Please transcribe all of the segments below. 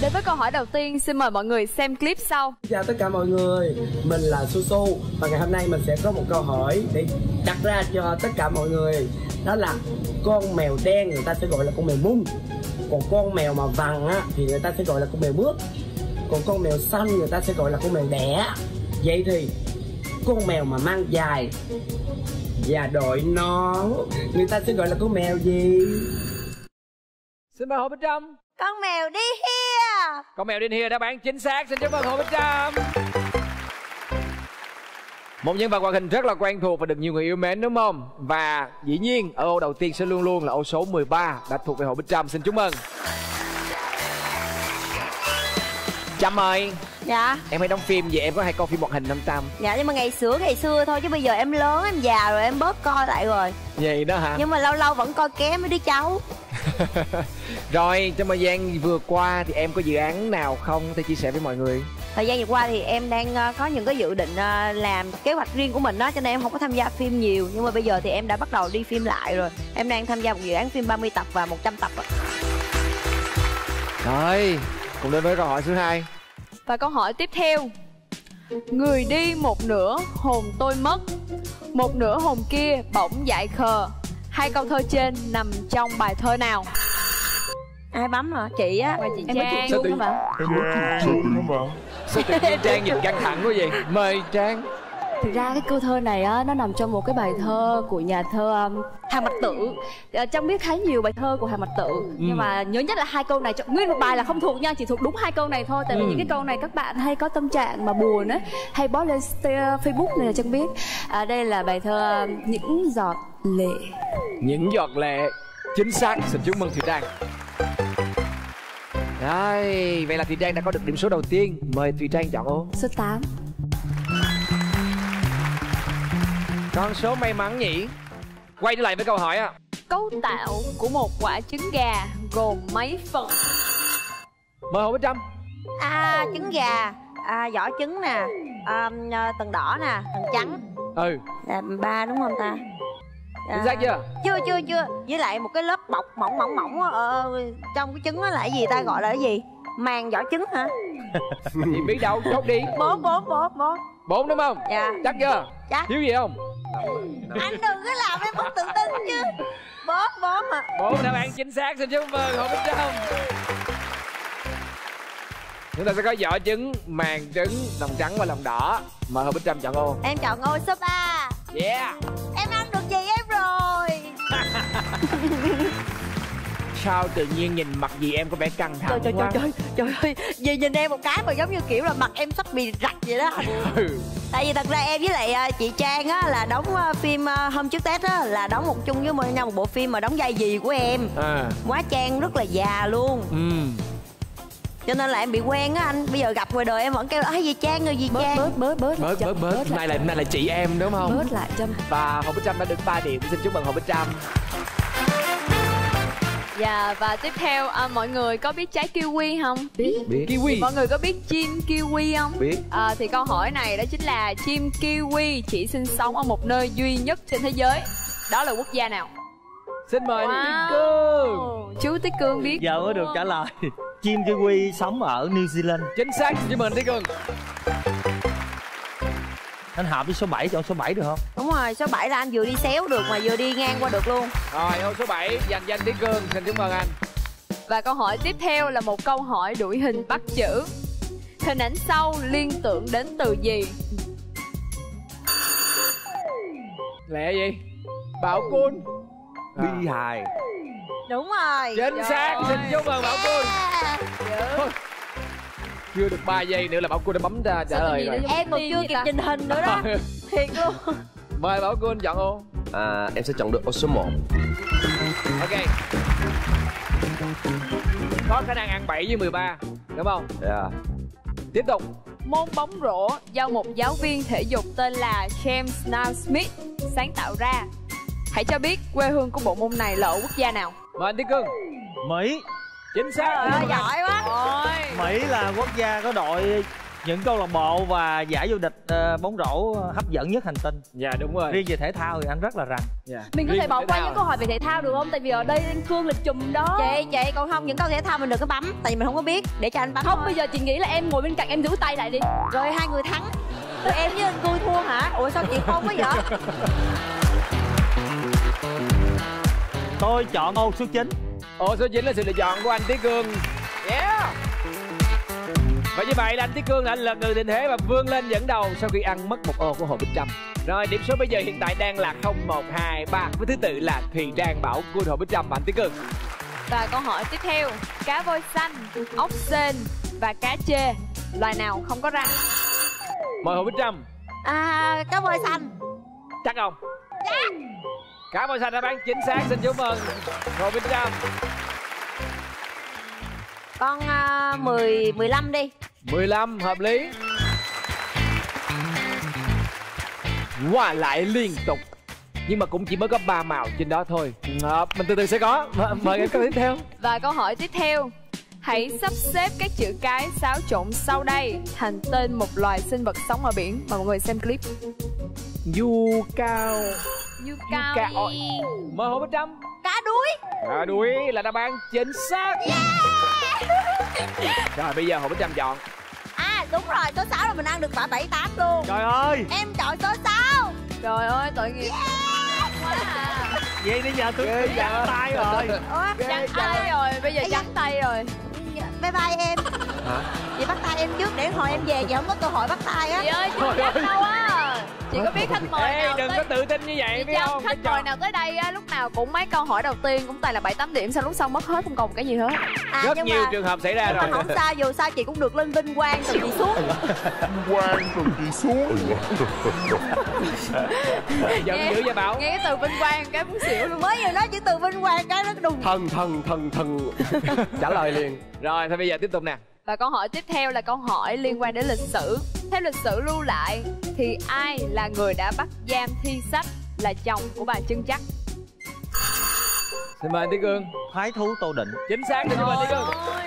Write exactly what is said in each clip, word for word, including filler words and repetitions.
Đến với câu hỏi đầu tiên, xin mời mọi người xem clip sau. Chào tất cả mọi người, mình là Su Su và ngày hôm nay mình sẽ có một câu hỏi để đặt ra cho tất cả mọi người. Đó là con mèo đen người ta sẽ gọi là con mèo mung, còn con mèo mà vàng á thì người ta sẽ gọi là con mèo mướp, còn con mèo xanh người ta sẽ gọi là con mèo đẻ. Vậy thì con mèo mà mang dài và đội nón người ta sẽ gọi là con mèo gì? Xin mời Hồ Bích Trâm. Con mèo đi here. Con mèo đi here đáp án chính xác. Xin chúc mừng Hồ Bích Trâm. Một nhân vật hoạt hình rất là quen thuộc và được nhiều người yêu mến đúng không? Và dĩ nhiên ở ô đầu tiên sẽ luôn luôn là ô số mười ba đã thuộc về Hồ Bích Trâm. Xin chúc mừng. Trâm ơi. Dạ. Em hay đóng phim vậy em có hay coi phim hoạt hình không Trâm? Dạ nhưng mà ngày xưa ngày xưa thôi chứ bây giờ em lớn em già rồi em bớt coi lại rồi. Vậy đó hả? Nhưng mà lâu lâu vẫn coi ké mấy đứa cháu. Rồi trong thời gian vừa qua thì em có dự án nào không thể chia sẻ với mọi người? Thời gian vừa qua thì em đang có những cái dự định làm kế hoạch riêng của mình đó, cho nên em không có tham gia phim nhiều. Nhưng mà bây giờ thì em đã bắt đầu đi phim lại rồi. Em đang tham gia một dự án phim ba mươi tập và một trăm tập rồi. Rồi, cùng đến với câu hỏi thứ hai. Và câu hỏi tiếp theo. Người đi một nửa hồn tôi mất, một nửa hồn kia bỗng dại khờ. Hai câu thơ trên nằm trong bài thơ nào? Ai bấm hả? Chị á. Mời chị em Trang. Trang luôn hả bạn? Em mới chụp luôn hả bạn? Sao tự nhiên Trang nhìn căng thẳng quá vậy? Mời Trang. Thực ra cái câu thơ này á, nó nằm trong một cái bài thơ của nhà thơ um, Hà Mạch Tử. À, Trang biết khá nhiều bài thơ của Hà Mạch Tử, ừ. nhưng mà nhớ nhất là hai câu này. Nguyên một bài là không thuộc nha, chỉ thuộc đúng hai câu này thôi. Tại vì ừ. những cái câu này các bạn hay có tâm trạng mà buồn á, hay post lên Facebook này là Trang biết. À, đây là bài thơ um, Những giọt lệ. Những giọt lệ. Chính xác, xin chúc mừng Thùy Trang. Rồi, vậy là Thùy Trang đã có được điểm số đầu tiên. Mời Thùy Trang chọn ô. Số tám. Con số may mắn nhỉ. Quay trở lại với câu hỏi á. Cấu tạo của một quả trứng gà gồm mấy phần? Mời Hồ Bích Trâm. À, trứng gà, à, vỏ trứng nè, à, tầng đỏ nè, tầng trắng. Ừ. Là ba đúng không ta? Chính xác chưa? Chưa chưa chưa. Với lại một cái lớp bọc mỏng mỏng mỏng ờ, trong cái trứng đó là cái gì ta, gọi là cái gì? Màng vỏ trứng hả? Chị biết đâu, chốt đi. Bốn bốn bốn bốn. Bốn đúng không? Dạ. Chắc chưa? Chắc. Thiếu gì không? Anh đừng có làm em mất tự tin chứ. Bốn bốn mà. Bốn đáp án chính xác. Xin chúc mừng Hồ Bích Trâm. Chúng ta sẽ có vỏ trứng, màng trứng, lòng trắng và lòng đỏ. Mời Hồ Bích Trâm chọn ô. Em chọn ô số ba. Yeah. Em ăn được gì em rồi. Sao tự nhiên nhìn mặt gì em có vẻ căng thẳng trời, trời, quá. Trời trời trời ơi. Vì nhìn em một cái mà giống như kiểu là mặt em sắp bị rạch vậy đó. Ừ. Tại vì thật ra em với lại chị Trang á là đóng phim hôm trước Tết á, là đóng một chung với nhau một bộ phim mà đóng vai dì của em. À. Quá Trang rất là già luôn. Ừ. Cho nên là em bị quen á anh. Bây giờ gặp ngoài đời em vẫn kêu ai gì Trang người gì Trang. Bớt bớt bớt bớt bớt bớt. Hôm nay là hôm nay là chị em đúng không? Bớt lại Trâm. Và Hồ Bích Trâm đã được ba điểm. Xin chúc mừng Hồ Bích Trâm. Dạ, và tiếp theo à, mọi người có biết trái kiwi không? Biết. Biết. Kiwi. Mọi người có biết chim kiwi không? Biết. À, thì câu hỏi này đó chính là chim kiwi chỉ sinh sống ở một nơi duy nhất trên thế giới. Đó là quốc gia nào? Xin mời wow. Tiết Cương. Chú Tiết Cương biết. Giờ mới được trả lời. Chim kiwi sống ở New Zealand. Chính xác, xin mời Tiết Cương. Anh hợp với số bảy, chọn số bảy được không? Đúng rồi, số bảy là anh vừa đi xéo được mà vừa đi ngang qua được luôn. Rồi, ô số bảy dành cho anh Tiết Cương, xin chúc mừng anh. Và câu hỏi tiếp theo là một câu hỏi đuổi hình bắt chữ. Hình ảnh sau liên tưởng đến từ gì? Lẹ gì? Bảo Cun. Bi hài. Đúng rồi. Chính Trời xác, ơi. xin chúc mừng Bảo Cun. Dữ. Chưa được ba giây nữa là Bảo Cun đã bấm ra trả lời rồi. Em còn chưa kịp trình hình nữa đó. Thiệt luôn. Mời Bảo Cun chọn ô. À, em sẽ chọn được ô số một. Ok. Có khả năng ăn bảy với mười ba, đúng không? Dạ. Yeah. Tiếp tục. Môn bóng rổ do một giáo viên thể dục tên là James Naismith sáng tạo ra. Hãy cho biết quê hương của bộ môn này là ở quốc gia nào? Mời anh Tiết Cương. Mỹ. Chính xác. Trời ơi, giỏi quá. Ôi. Mỹ là quốc gia có đội những câu lạc bộ và giải vô địch uh, bóng rổ hấp dẫn nhất hành tinh. Dạ đúng rồi. Riêng về thể thao thì anh rất là rành. Dạ. Mình có Riêng thể bỏ thể qua thao. những câu hỏi về thể thao được không? Tại vì ở đây anh Cương là chùm đó. Chị, chị còn không những câu thể thao mình đừng có bấm. Tại vì mình không có biết, để cho anh bấm Không, thôi. bây giờ chị nghĩ là em ngồi bên cạnh em giữ tay lại đi. Rồi hai người thắng. Rồi em với anh Cương thua hả? Ủa sao chị không quá vậy? Tôi chọn ô số chín. Ô số chín là sự lựa chọn của anh Tí Cương. Yeah. Và như vậy là anh Tí Cương đã lật ngược tình thế và vươn lên dẫn đầu sau khi ăn mất một ô của Hồ Bích Trâm. Rồi điểm số bây giờ hiện tại đang là không một hai ba với thứ tự là Thùy Trang, Bảo Quân, Hồ Bích Trâm và anh Tí Cương. Và câu hỏi tiếp theo, cá voi xanh, ốc sên và cá chê, loài nào không có răng? Mời Hồ Bích Trâm. À, cá voi xanh. Chắc không? Chắc. Cá voi xanh đáp án chính xác, xin chúc mừng Hồ Bích Trâm. Con uh, mười, mười lăm đi. mười lăm hợp lý. Qua lại liên tục nhưng mà cũng chỉ mới có ba màu trên đó thôi. À, mình từ từ sẽ có. Mời em câu tiếp theo. Và câu hỏi tiếp theo, hãy sắp xếp các chữ cái xáo trộn sau đây thành tên một loài sinh vật sống ở biển. Mời mọi người xem clip. Du cao. Du cao cao ôi. đi. Mời Hồ Bích Trâm. Cá đuối. Cá đuối là đáp án chính xác. Rồi bây giờ Hồ Bích Trâm chọn. À đúng rồi, số sáu là mình ăn được cả bảy tám luôn. Trời ơi. Em chọn số sáu. Trời ơi tội nghiệp. Yeah. Quá à. Vậy bây giờ tôi tôi giặt tay rồi. Ủa, Trắng tay rồi, bây giờ trắng tay rồi. bye bye em. Hả? Chị bắt tay em trước để hồi em về chị không có cơ hội bắt tay á. Chị ơi, chị chắc đâu á. Chị có biết khách mời Ê, nào đừng tới... có tự tin như vậy Chị biết chăm không? khách mời nào tới đây á, lúc nào cũng mấy câu hỏi đầu tiên cũng toàn là bảy tám điểm, sau lúc sau mất hết không còn một cái gì hết. À, Rất nhưng nhiều mà trường hợp xảy ra rồi. không sao, dù sao chị cũng được lên vinh quang từ chị xuống. Quang từ chị xuống. Giận dữ vậy Bảo. Nghe cái từ vinh quang cái muốn xỉu luôn. Mới vừa nói chữ từ vinh quang cái nó đùng. Thần thần thần thần. Trả lời liền. Rồi thôi bây giờ tiếp tục nè. Và câu hỏi tiếp theo là câu hỏi liên quan đến lịch sử. Theo lịch sử lưu lại thì ai là người đã bắt giam Thi Sách là chồng của bà Trưng Trắc? Xin mời anh Tí Cương. Thái thú Tô Định. Chính xác, xin mời Tí Cương.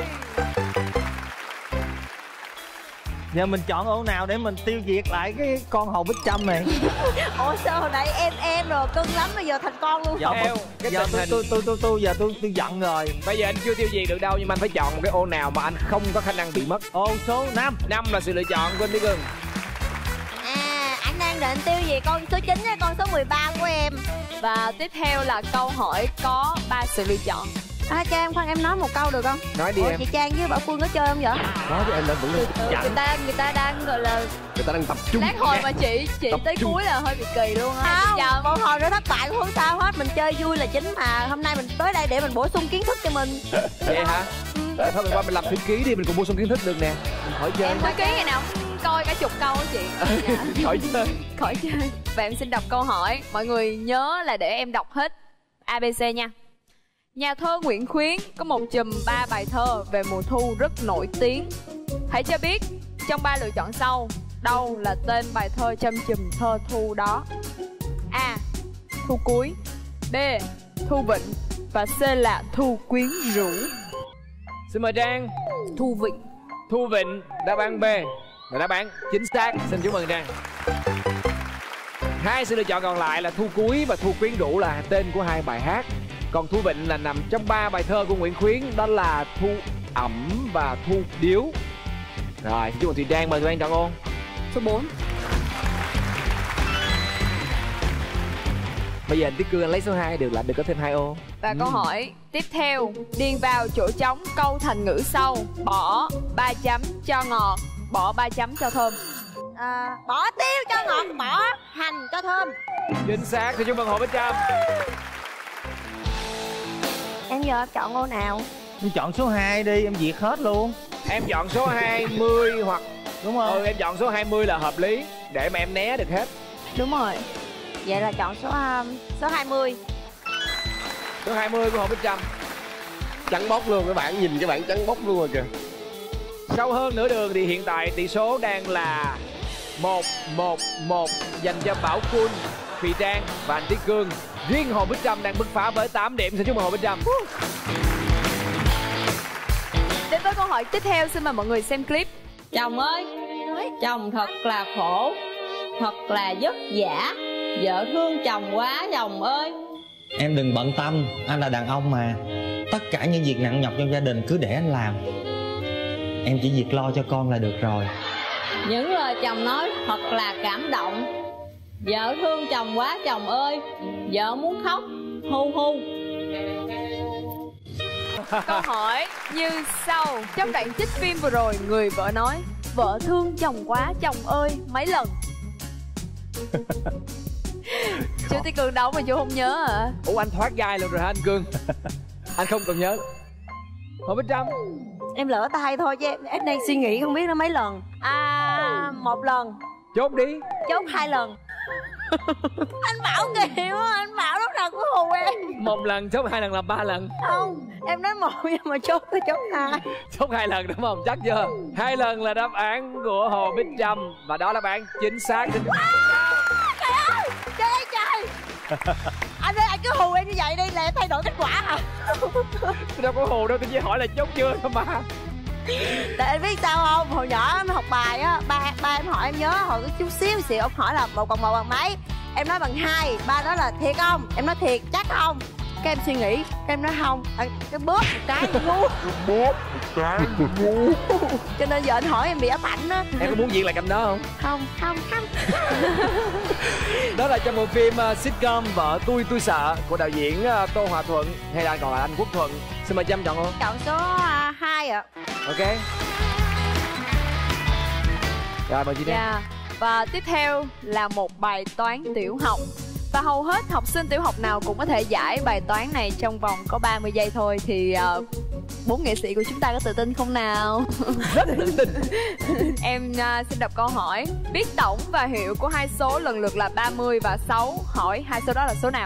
Giờ mình chọn ô nào để mình tiêu diệt lại cái con Hồ Bích Trâm này. Ủa sao hồi nãy em em rồi cưng lắm, bây giờ thành con luôn. Dạ, Theo cái giờ tình tôi hình tôi tôi tôi tôi giờ tôi tôi giận rồi. bây giờ anh chưa tiêu diệt được đâu, nhưng mà anh phải chọn một cái ô nào mà anh không có khả năng bị mất. Ô số năm. Năm là sự lựa chọn của anh Tí Cương. À, anh đang định tiêu gì con số chín hay con số mười ba của em? Và tiếp theo là câu hỏi có ba sự lựa chọn. À, cho em khoan em nói một câu được không? Nói đi Ủa, em. chị Trang với Bảo Phương có chơi không vậy? Nói với em đã vẫn Ừ, người ta người ta đang gọi là người ta đang tập trung. lát hồi mà chị chị Tập tới trung. cuối là hơi bị kỳ luôn á. Không, Chào. một hồi nữa thất bại cũng không sao hết, mình chơi vui là chính mà. Hôm nay mình tới đây để mình bổ sung kiến thức cho mình. Vậy hả? Thôi mình qua mình làm thủy ký đi, mình cùng bổ sung kiến thức được nè. Mình khỏi chơi. Em mới ký ngày nào cũng coi cả chục câu á chị. Dạ. Khỏi chơi. Khỏi chơi. Và em xin đọc câu hỏi. Mọi người nhớ là để em đọc hết a bê xê nha. Nhà thơ Nguyễn Khuyến có một chùm ba bài thơ về mùa thu rất nổi tiếng. Hãy cho biết trong ba lựa chọn sau, đâu là tên bài thơ trong chùm thơ thu đó? A. Thu cuối. B. Thu vịnh. Và C là thu quyến rũ. Xin mời Trang. Thu vịnh. Thu Vịnh, đáp án B là đáp án chính xác. Xin chúc mừng Trang. Hai sự lựa chọn còn lại là Thu Cuối và Thu Quyến Rũ là tên của hai bài hát. Còn Thu Vịnh là nằm trong ba bài thơ của Nguyễn Khuyến, đó là Thu Ẩm và Thu Điếu. Rồi, xin chúc mừng Thùy Trang, mời Thùy Trang chọn ô. Số bốn. Bây giờ anh Tí Cương anh lấy số hai được là được có thêm hai ô. Và Ừ. câu hỏi tiếp theo, điền vào chỗ trống câu thành ngữ sau: bỏ ba chấm cho ngọt, bỏ ba chấm cho thơm. À, bỏ tiêu cho ngọt, bỏ hành cho thơm. Chính xác, xin chúc mừng Hồ Bích Trâm. Em giờ chọn ô nào? Em chọn số hai đi, em diệt hết luôn. Em chọn số hai mươi hoặc Đúng không? ừ, em chọn số hai mươi là hợp lý để mà em né được hết. Đúng rồi. Vậy là chọn số um, số hai mươi. Số hai mươi của Hồ Bích Trâm. Trắng bóc luôn các bạn, nhìn cái bạn trắng bóc luôn rồi kìa. Sau hơn nửa đường thì hiện tại tỷ số đang là một một một dành cho Bảo Quân, Thùy Trang và anh Tí Cương. Riêng Hồ Bích Trâm đang bứt phá với tám điểm. Xin chúc mừng Hồ Bích Trâm. Đến với câu hỏi tiếp theo, xin mời mọi người xem clip. Chồng ơi, Chồng thật là khổ, thật là vất vả. Vợ thương chồng quá chồng ơi. Em đừng bận tâm, anh là đàn ông mà. Tất cả những việc nặng nhọc trong gia đình cứ để anh làm. Em chỉ việc lo cho con là được rồi. Những lời chồng nói thật là cảm động. Vợ thương chồng quá chồng ơi. Vợ muốn khóc hu hu. Câu hỏi như sau. Trong đoạn trích phim vừa rồi, người vợ nói vợ thương chồng quá chồng ơi mấy lần? Chú Tí Cương đâu mà chú không nhớ hả? Ủa anh thoát gai luôn rồi hả anh Cương? Anh không cần nhớ. Hồ Bích Trâm. Em lỡ tay thôi chứ em, em đang suy nghĩ không biết nó mấy lần. À một lần. Chốt đi. Chốt hai lần. Anh Bảo kìa, anh Bảo lúc nào cũng hù em. Một lần chốt, hai lần là ba lần. Không, em nói một nhưng mà chốt thì chốt hai. Chốt hai lần đúng không? Chắc chưa? Hai lần là đáp án của Hồ Bích Trâm. Và đó là đáp án chính xác. Trời ơi, trời ơi trời. Anh ơi, anh cứ hù em như vậy đi là em thay đổi kết quả hả? Tôi đâu có hù đâu, tôi chỉ hỏi là chốt chưa thôi mà. Tại anh biết sao không? Hồi nhỏ em học bài á, ba ba em hỏi em nhớ hồi có chút xíu xíu ông hỏi là một bằng một bằng mấy. Em nói bằng hai, ba nói là thiệt không? Em nói thiệt, chắc không? Các em suy nghĩ, các em nói không, cái bóp một cái ngu. Bóp một cái ngu. Cho nên giờ anh hỏi em bị ám ảnh á. Em có muốn diện lại cảnh đó không? Không, không, không. Đó là trong bộ phim uh, sitcom Vợ Tôi Tôi Sợ của đạo diễn uh, Tô Hòa Thuận, hay là còn là anh Quốc Thuận. Xin mời Trâm chọn luôn. Chọn số hai ạ. Ok. Rồi mời chị đi. Yeah. Và tiếp theo là một bài toán tiểu học. Và hầu hết học sinh tiểu học nào cũng có thể giải bài toán này trong vòng có ba mươi giây thôi. Thì bốn uh, nghệ sĩ của chúng ta có tự tin không nào? Rất tự tin. Em uh, xin đọc câu hỏi. Biết tổng và hiệu của hai số lần lượt là ba mươi và sáu. Hỏi hai số đó là số nào?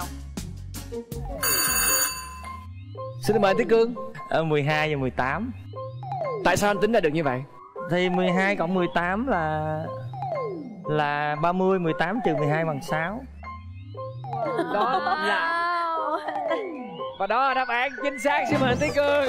Xin mời Tí Cương. Ờ, mười hai và mười tám. Tại sao anh tính ra được như vậy? Thì mười hai cộng mười tám là là ba mươi, mười tám trừ mười hai bằng sáu. Đó là và đó là đáp án chính xác. Xin mời anh Tí Cương.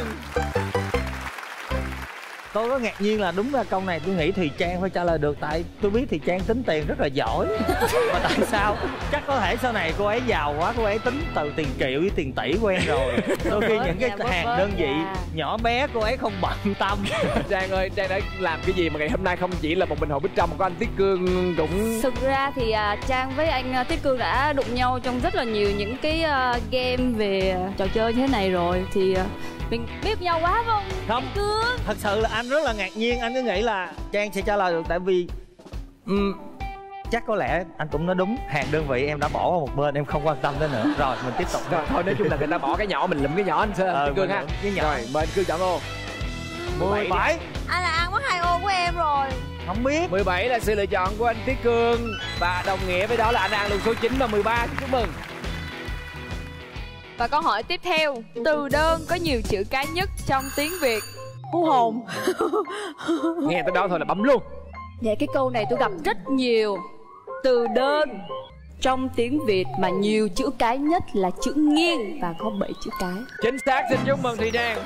Tôi có ngạc nhiên là đúng ra câu này tôi nghĩ Thùy Trang phải trả lời được. Tại tôi biết Thùy Trang tính tiền rất là giỏi. Mà tại sao? Chắc có thể sau này cô ấy giàu quá, cô ấy tính từ tiền triệu với tiền tỷ quen rồi. Đôi khi những cái hàng đơn vị nhỏ bé cô ấy không bận tâm. Trang ơi, Trang đã làm cái gì mà ngày hôm nay không chỉ là một mình Hồ Bích Trâm mà có anh Tí Cương cũng... Thực ra thì uh, Trang với anh uh, Tí Cương đã đụng nhau trong rất là nhiều những cái uh, game về uh, trò chơi như thế này rồi. Thì uh, mình biết nhau quá không? Không, Cương. thật sự là anh rất là ngạc nhiên. Anh cứ nghĩ là Trang sẽ trả lời được. Tại vì um, chắc có lẽ anh cũng nói đúng. Hàng đơn vị em đã bỏ qua một bên, em không quan tâm tới nữa. Rồi mình tiếp tục. Rồi thôi, nói chung là người ta bỏ cái nhỏ, mình lụm cái nhỏ anh Sơn. Ờ, Cương ha. Cái nhỏ. Rồi mời anh Cương chọn ô. mười bảy. Anh là ăn mất hai ô của em rồi. Không biết. Mười bảy là sự lựa chọn của anh Tí Cương. Và đồng nghĩa với đó là anh ăn luôn số chín và mười ba. Chúc mừng. Và câu hỏi tiếp theo. Từ đơn có nhiều chữ cái nhất trong tiếng Việt? Hú hồn. Nghe tới đó thôi là bấm luôn. Dạ cái câu này tôi gặp rất nhiều. Từ đơn trong tiếng Việt mà nhiều chữ cái nhất là chữ nghiêng và có bảy chữ cái. Chính xác, xin chúc mừng Thùy Trang.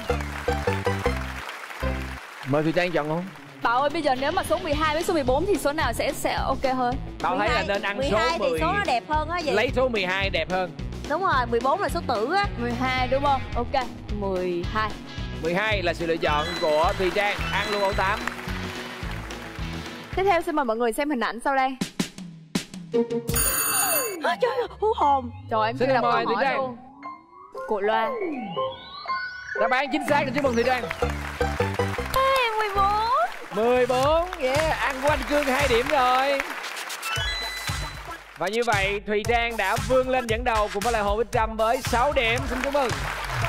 Mời Thùy Trang chọn luôn. Bảo ơi, bây giờ nếu mà số mười hai với số mười bốn thì số nào sẽ sẽ ok hơn? Bảo thấy là nên ăn số mười. thì số nó đẹp hơn á vậy. Lấy số mười hai đẹp hơn. Đúng rồi, mười bốn là số tử á. mười hai đúng không? Ok, mười hai. mười hai là sự lựa chọn của Thùy Trang. Ăn luôn ô tám. Tiếp theo xin mời mọi người xem hình ảnh sau đây. À, trời ơi, hú hồn. Trời em Xin chưa đọc mời câu Thùy hỏi Trang. luôn. Của Loa. Đáp án chính xác, chúc mừng Thùy Trang. mười bốn. mười bốn, yeah, ăn của anh Cương hai điểm rồi. Và như vậy Thùy Trang đã vươn lên dẫn đầu cùng với lại Hồ Bích Trâm với sáu điểm. Xin chúc mừng.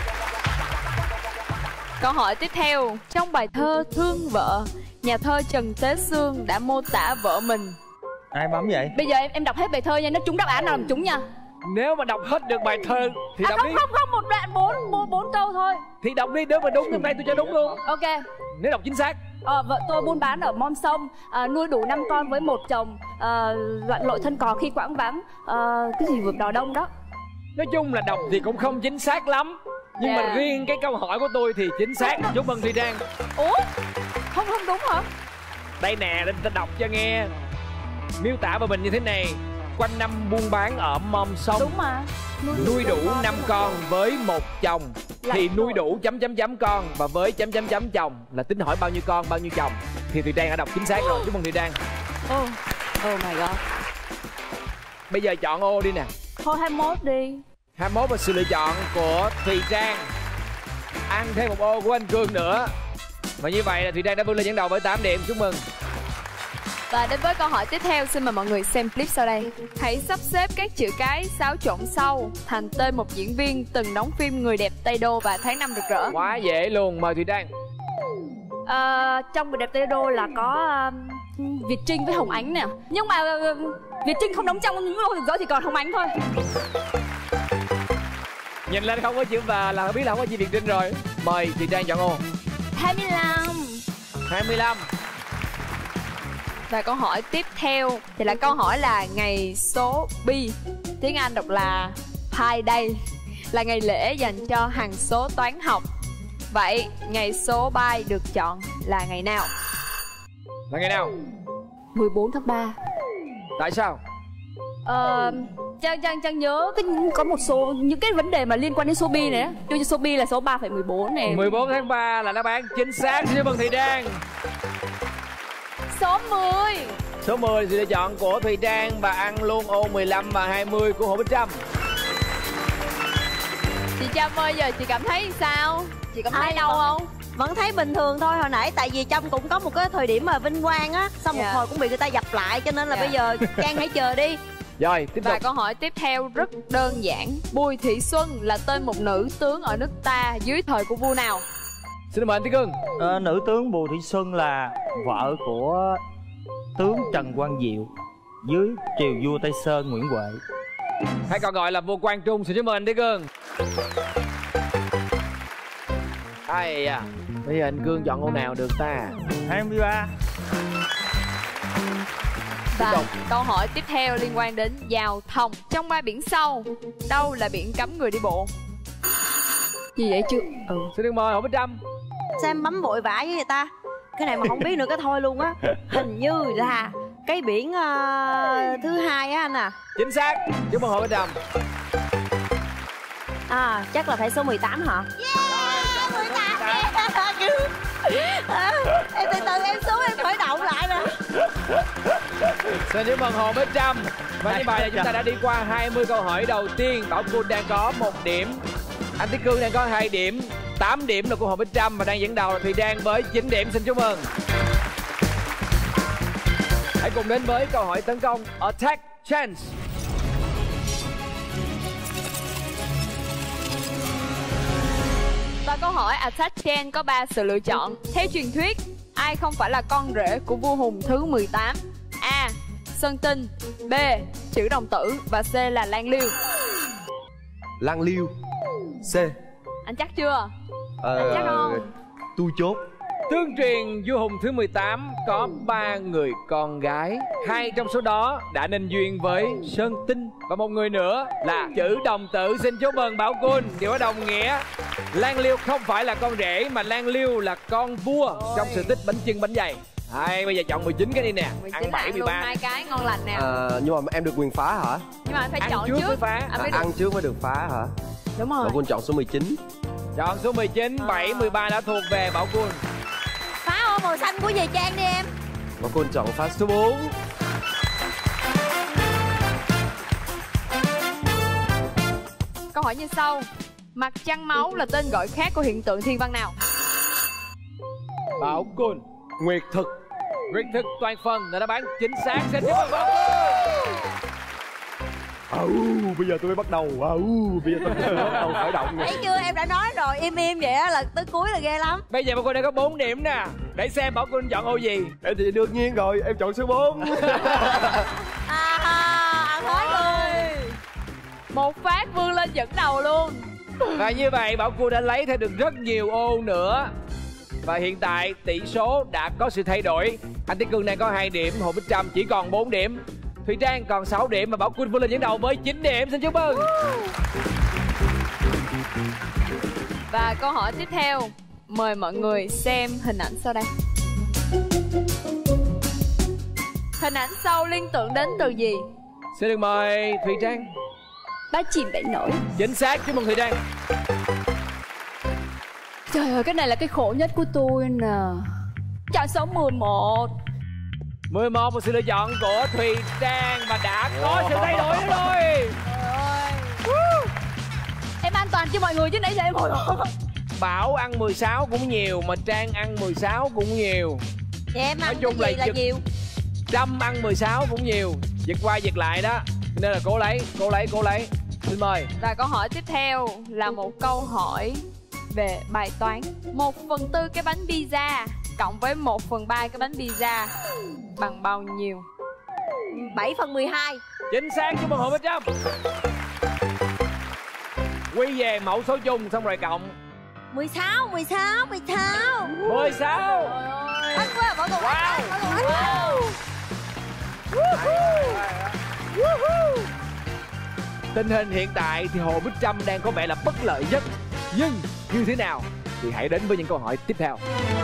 Câu hỏi tiếp theo. Trong bài thơ Thương Vợ, nhà thơ Trần Tế Xương đã mô tả vợ mình. Ai bấm vậy? Bây giờ em em đọc hết bài thơ nha, nó trúng đáp án nào làm trúng nha. Nếu mà đọc hết được bài thơ thì À đọc không đi. không không, một đoạn bốn bốn bốn câu thôi. Thì đọc đi, nếu mà đúng hôm nay tôi cho đúng luôn. Ok. Nếu đọc chính xác. Ờ, vợ tôi buôn bán ở Mom Sông, à, nuôi đủ năm con với một chồng, à, lặn lội thân cò khi quãng vắng, à, cái gì vượt đò đông đó. Nói chung là đọc thì cũng không chính xác lắm. Nhưng Yeah. mà riêng cái câu hỏi của tôi thì chính xác. Chúc mừng Thùy Trang. Ủa? Không không đúng hả? Đây nè, để ta đọc cho nghe. Miêu tả về mình như thế này: quanh năm buôn bán ở mom sông. Đúng mà. Nuôi, nuôi đủ năm con với một chồng. Lại thì nuôi đủ chấm chấm chấm con và với chấm chấm chấm chồng là tính hỏi bao nhiêu con bao nhiêu chồng. Thì Thùy Trang đã đọc chính xác rồi. Chúc mừng Thùy Trang. Oh, oh my god. Bây giờ chọn ô đi nè. Thôi hai mươi mốt đi. hai mươi mốt là sự lựa chọn của Thùy Trang. Ăn thêm một ô của anh Cương nữa. Và như vậy là Thùy Trang đã vươn lên dẫn đầu với tám điểm. Chúc mừng. Và đến với câu hỏi tiếp theo, xin mời mọi người xem clip sau đây. Hãy sắp xếp các chữ cái xáo trộn sau thành tên một diễn viên từng đóng phim Người đẹp Tây Đô và Tháng Năm Rực Rỡ. Quá dễ luôn, mời Thùy Trang. À, trong Người đẹp Tây Đô là có uh, Việt Trinh với Hồng Ánh nè. Nhưng mà uh, Việt Trinh không đóng trong những Ngôi Rực Rỡ thì còn Hồng Ánh thôi. Nhìn lên không có chữ và là biết là không có chữ Việt Trinh rồi. Mời Thùy Trang chọn ô. hai mươi lăm. hai mươi lăm. Và câu hỏi tiếp theo thì là câu hỏi là ngày số pi, tiếng Anh đọc là Pi Day, là ngày lễ dành cho hằng số toán học. Vậy ngày số pi được chọn là ngày nào? Là ngày nào? mười bốn tháng ba. Tại sao? Ờ, Trang Trang Trang nhớ cái có một số những cái vấn đề mà liên quan đến số pi này. Cho như số pi là số ba phẩy mười bốn này. mười bốn tháng ba là đáp án chính xác. Xin chúc mừng Thùy Trang. Số mười. Số mười sự lựa chọn của Thùy Trang và ăn luôn ô mười lăm và hai mươi của Hồ Bích Trâm. Chị Trâm ơi, giờ chị cảm thấy sao? Chị cảm thấy Ai đau vẫn, không? Vẫn thấy bình thường thôi. Hồi nãy tại vì Trâm cũng có một cái thời điểm mà vinh quang á, xong một Dạ. hồi cũng bị người ta dập lại, cho nên là Dạ. bây giờ Trang hãy chờ đi. Rồi, tiếp Và tục. câu hỏi tiếp theo rất đơn giản. Bùi Thị Xuân là tên một nữ tướng ở nước ta dưới thời của vua nào? Xin mời anh Tiến Cương. À, nữ tướng Bùi Thị Xuân là vợ của tướng Trần Quang Diệu dưới triều vua Tây Sơn Nguyễn Huệ. Hay còn gọi là vua Quang Trung. Xin chúc mừng anh Tiến Cương. Ai à, bây giờ anh Cương chọn ô nào được ta? hai mươi ba. Và câu hỏi tiếp theo liên quan đến giao thông. Trong ba biển sau, đâu là biển cấm người đi bộ? Gì vậy chứ? Ừ. Xin được mời Hồ Bích Trâm. Sao em bấm vội vã với người ta? Cái này mà không biết nữa cái thôi luôn á. Hình như là cái biển uh, thứ hai á anh à. Chính xác. Chúc mừng Hồ Bích Trâm. À, chắc là phải số mười tám hả? Yeah, mười tám. À, em từ từ em xuống em khởi động lại nè. Xin chúc mừng Hồ Bích Trâm. Và như vậy là chúng ta đã đi qua hai mươi câu hỏi đầu tiên. Bảo Quân đang có một điểm, anh Tiến Cương đang có hai điểm, tám điểm là của Hồ Bích Trâm và đang dẫn đầu là Thùy Trang với chín điểm. Xin chúc mừng. Hãy cùng đến với câu hỏi tấn công Attack Chance. Và câu hỏi Attack Chance có ba sự lựa chọn. Theo truyền thuyết, ai không phải là con rể của vua Hùng thứ mười tám? A. Sơn Tinh, B. Chữ đồng tử và C là Lan Liêu. Lan Liêu. C. Anh chắc chưa? Ờ, Anh chắc không? tôi chốt. Tương truyền vua Hùng thứ mười tám có ba người con gái. Hai trong số đó đã nên duyên với Sơn Tinh và một người nữa là chữ đồng tử. Xin chúc mừng Bảo Quân. Điều đó đồng nghĩa Lan Liêu không phải là con rể mà Lan Liêu là con vua. Ôi. Trong sự tích bánh chưng bánh dày. Hay, bây giờ chọn mười chín cái đi nè. Ăn bảy mười ba. Hai cái ngon lành nè. À, nhưng mà em được quyền phá hả? Nhưng mà anh phải Ăn chọn trước trước. mới phá. Anh À, mới được. ăn trước mới được phá hả? Đúng rồi. Bảo Quân chọn số mười chín. Chọn số mười chín, bảy, mười ba đã thuộc về Bảo Quân. Phá ô màu xanh của dì Trang đi em. Bảo Quân chọn phá số bốn. Câu hỏi như sau. Mặt trăng máu là tên gọi khác của hiện tượng thiên văn nào? Bảo Quân. Nguyệt thực. Nguyệt thực toàn phần là đáp án chính xác. Xin chúc mừng Bảo Quân. À, uh, bây giờ tôi mới bắt đầu. À, uh, bây giờ tôi mới bắt đầu khởi động. Thấy chưa, em đã nói rồi, im im vậy á là tới cuối là ghê lắm. Bây giờ Bảo Quân đang có bốn điểm nè. Để xem Bảo Quân chọn ô gì. Em thì đương nhiên rồi, em chọn số bốn. À, ăn hết luôn. Một phát vươn lên dẫn đầu luôn. Và như vậy Bảo Quân đã lấy thêm được rất nhiều ô nữa. Và hiện tại tỷ số đã có sự thay đổi. Anh Tiến Cương đang có hai điểm, Hồ Bích Trâm chỉ còn bốn điểm, Thùy Trang còn sáu điểm và Bảo Quân vươn lên dẫn đầu với chín điểm. Xin chúc mừng. Và câu hỏi tiếp theo, mời mọi người xem hình ảnh sau đây. Hình ảnh sau liên tưởng đến từ gì? Xin được mời Thùy Trang. Bá chìm bể nổi. Chính xác, chúc mừng Thùy Trang. Trời ơi, cái này là cái khổ nhất của tôi nè. Chọn số mười một. mười một, một sự lựa chọn của Thùy Trang. Và đã có sự thay đổi rồi. Em an toàn cho mọi người chứ nãy giờ em hồi hộp. Bảo ăn mười sáu cũng nhiều, mà Trang ăn mười sáu cũng nhiều. Dạ em Nói ăn chung cái gì là là giật- nhiều. Trâm ăn mười sáu cũng nhiều. Giật qua giật lại đó. Nên là cố lấy, cố lấy, cố lấy. Xin mời. Và câu hỏi tiếp theo là một câu hỏi về bài toán. Một phần tư cái bánh pizza cộng với một phần ba cái bánh pizza bằng bao nhiêu? bảy phần mười hai. Chính xác, chúc mừng Hồ Bích Trâm. Quy về mẫu số chung xong rồi cộng. mười sáu, mười sáu, mười sáu. mười sáu. Anh quá, mọi người. Wow. Mọi người anh. Tình hình hiện tại thì Hồ Bích Trâm đang có vẻ là bất lợi nhất. Nhưng như thế nào thì hãy đến với những câu hỏi tiếp theo.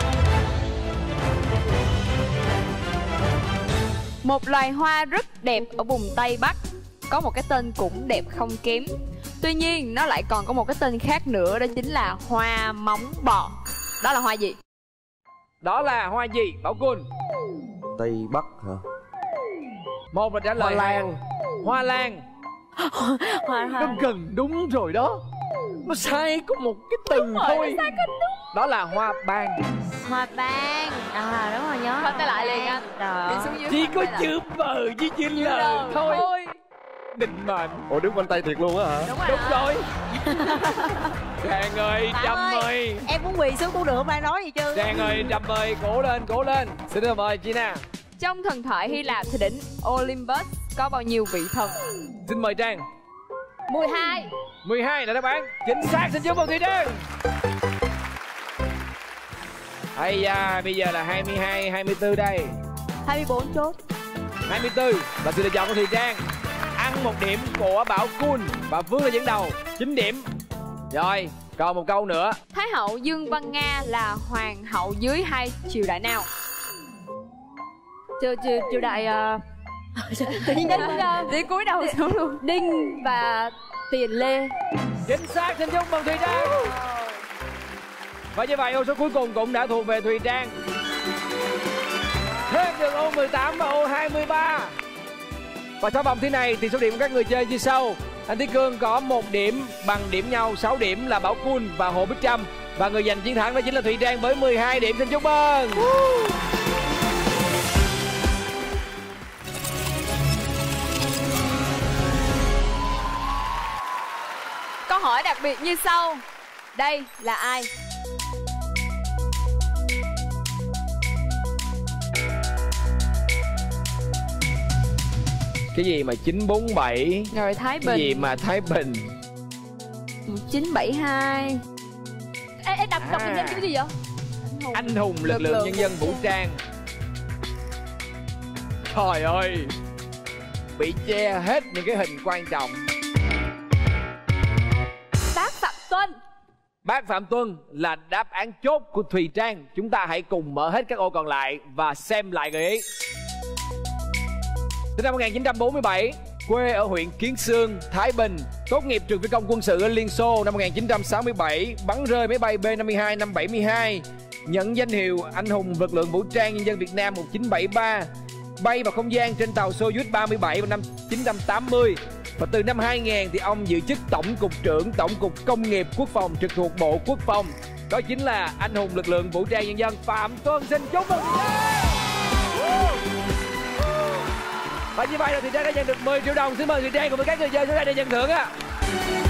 Một loài hoa rất đẹp ở vùng Tây Bắc có một cái tên cũng đẹp không kém. Tuy nhiên nó lại còn có một cái tên khác nữa, đó chính là hoa móng bò. Đó là hoa gì? Đó là hoa gì Bảo Quân? Tây Bắc hả? Một là trả lời. Hoa lan. Hoa lan. Hoa Nó gần đúng rồi đó. Nó sai có một cái từ thôi. Đó là hoa ban. Hoa ban. À đúng rồi, nhớ. Khoanh tay lại liền anh. Trời Đi ơi. xuống dưới. Chỉ khoanh có tay lại. chữ bờ với chữ L L thôi. thôi. Định mệnh. Ủa đứng quanh tay thiệt luôn á hả? Đúng rồi. Đúng hả? rồi. Trang ơi, Bảo Trâm ơi, ơi. em muốn quỳ xuống cũng được, không ai nói gì chứ. Trang ơi, Trâm ơi, cố lên, cố lên. Xin được mời Gina. Trong thần thoại Hy Lạp thì đỉnh Olympus có bao nhiêu vị thần? Xin mời Trang. mười hai. mười hai là đáp án chính xác. Xin chúc mừng Thùy Trang. Ây da, bây giờ là hai mươi hai, hai mươi tư đây. hai mươi bốn chốt. hai mươi tư là sự lựa chọn của Thùy Trang. Ăn một điểm của Bảo Kun và Vương là dẫn đầu, chín điểm. Rồi, còn một câu nữa. Thái hậu Dương Văn Nga là hoàng hậu dưới hai triều đại nào? Triều triều triều đại uh... Đinh uh, Đi cúi đầu xuống luôn. Đinh và Tiền Lê. Chính xác, xin chúc mừng Thùy Trang. Và như vậy ô số cuối cùng cũng đã thuộc về Thùy Trang. Thêm được ô mười tám và ô hai mươi ba. Và sau vòng thi này thì số điểm của các người chơi như sau. Anh Tiến Cương có một điểm, bằng điểm nhau sáu điểm là Bảo Kun và Hồ Bích Trâm. Và người giành chiến thắng đó chính là Thùy Trang với mười hai điểm. Xin chúc mừng. Câu hỏi đặc biệt như sau. Đây là ai? Cái gì mà chín bốn bảy? Rồi Thái Bình. Cái gì mà Thái Bình? một chín bảy hai. Ê, ê đọc, đọc À. hình nhân chữ gì vậy? Anh hùng lực, Lực lượng lượng nhân dân vũ trang. Trời ơi, bị che hết những cái hình quan trọng. Bác Phạm Tuân. Bác Phạm Tuân là đáp án chốt của Thùy Trang. Chúng ta hãy cùng mở hết các ô còn lại và xem lại gợi ý. Sinh năm một nghìn chín trăm bốn mươi bảy, quê ở huyện Kiến Xương, Thái Bình. Tốt nghiệp trường phi công quân sự ở Liên Xô năm một nghìn chín trăm sáu mươi bảy, bắn rơi máy bay B năm mươi hai năm bảy mươi hai. Nhận danh hiệu Anh hùng lực lượng vũ trang nhân dân Việt Nam một chín bảy ba. Bay vào không gian trên tàu Soyuz ba mươi bảy vào năm chín trăm tám mươi. Và từ năm hai nghìn thì ông giữ chức Tổng cục trưởng Tổng cục Công nghiệp Quốc phòng trực thuộc Bộ Quốc phòng. Đó chính là anh hùng lực lượng vũ trang nhân dân Phạm Tuân. Xin chúc mừng. Và như vậy là Thùy Trang đã nhận được mười triệu đồng. Xin mời Thùy Trang cùng với các người chơi xuống đây để nhận thưởng ạ.